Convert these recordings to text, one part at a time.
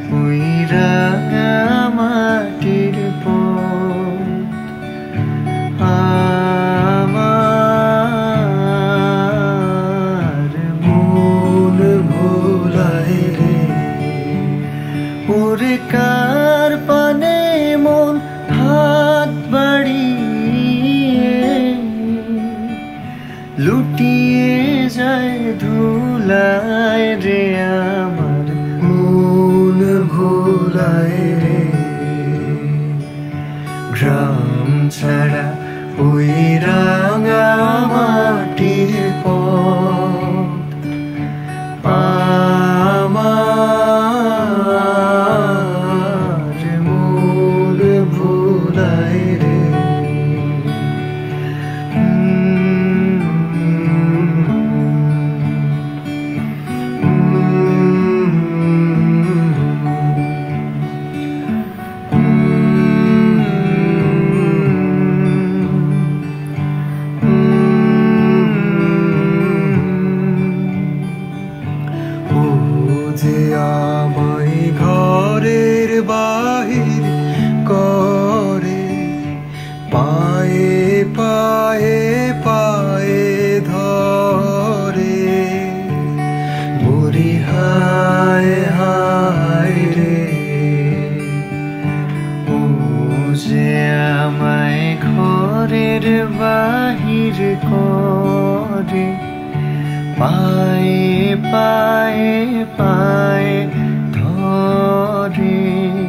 ওই রাঙা মাটির পথ আমার মন ভোলায় রে। ওরে কার পানে মন হাত বাড়িয়ে লুটিয়ে যায় ধুলায় রে, আমার মন ভোলায় রে। গ্রাম ছাড়া ওই রাঙা মাটির পথ আমার মন ভোলায় রে। যে আমায় ঘরের বাহির করে, পায়ে পায়ে পায়ে ধরে, মরি হায় হায় রে। ও যে আমায় ঘরের বাহির করে, পায়ে পায়ে পায়ে ধরে,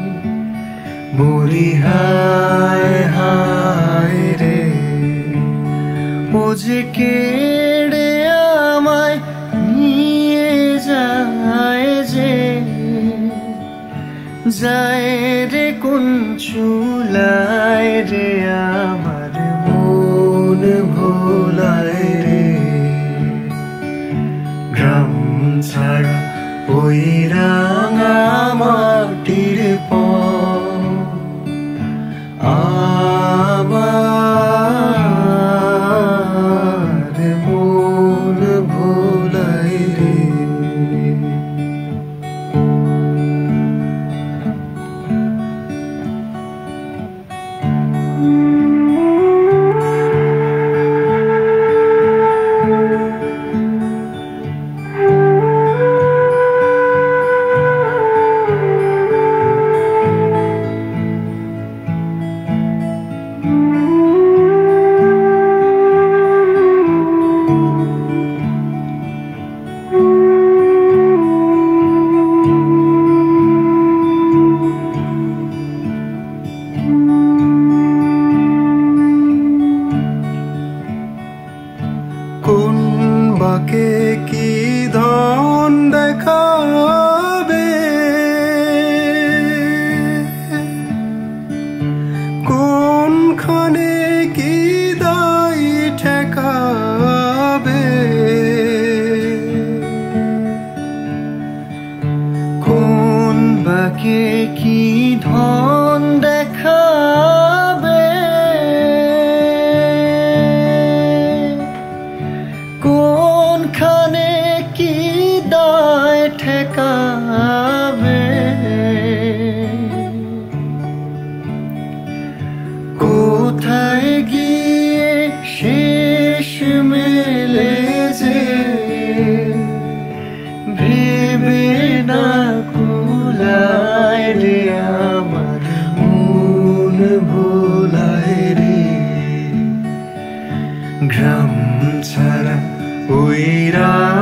মরি হায় হায় রে। ও যে কেড়ে আমায় নিয়ে যায় যে, যায় রে কোন চুলায় রে, আমার মন ভোলায় রে। গ্রাম ছাড়া ওই রাঙা মাটির পথ আমার মন ভোলায় রে। কোন বাকে কি ধন দেখাবে, কোনখানে কি দায় ঠেকাবে, কোন বাকে কি ধন দেখাবে, কোনখানে কি দায় ঠেকাবে, কোথায় গিয়ে শেষ মেলে যে, ভেবে না কুলায় রে, আমার মন ভোলায় রে। গ্রাম ছাড়া ওই